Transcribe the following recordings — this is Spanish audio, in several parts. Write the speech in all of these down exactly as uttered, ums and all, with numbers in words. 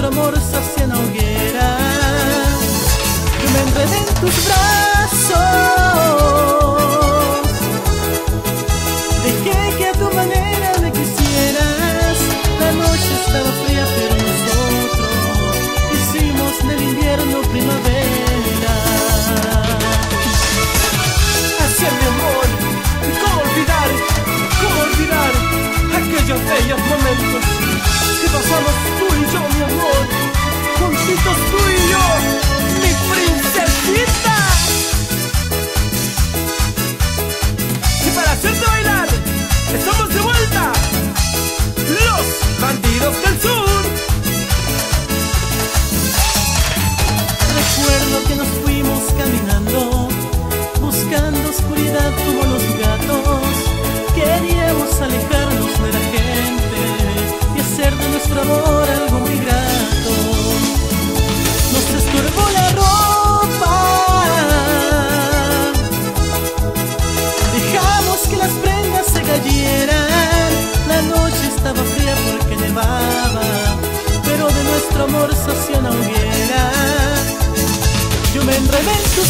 nuestro amor sacia una hoguera. Yo me enredé en tus brazos, dejé que a tu manera me quisieras. La noche estaba fría pero nosotros hicimos del invierno primavera. Hacia mi amor, ¿cómo olvidar? ¿Cómo olvidar aquellos bellos momentos que pasamos tú y yo, mi amor? Juntitos tú y yo, mi princesita. Y para hacerte bailar, estamos de vuelta, los bandidos del sur. Recuerdo que nos fuimos caminando, buscando oscuridad como los gatos. Queríamos alejarnos de la gente y hacer de nuestro amor algo muy grato. Nos estorbó la ropa, dejamos que las prendas se cayeran. La noche estaba fría porque nevaba, pero de nuestro amor sació una hoguera. Yo me enredé en tus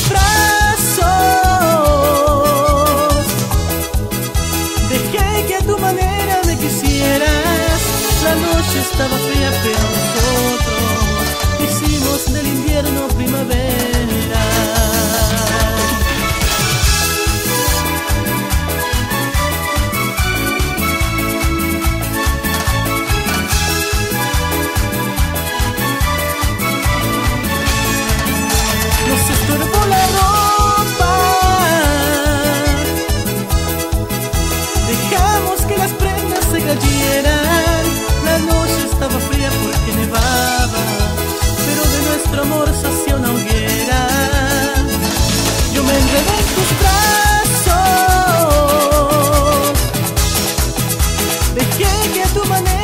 brazos, dejé que a tu manera me quisieras. La noche estaba fría pero nosotros hicimos del invierno primavera. Nos estorbó la ropa, dejamos que las prendas se cayeran. La noche estaba fría porque nevaba, pero de nuestro amor sació una hoguera. Yo me enredé en tus brazos, dejé que a tu manera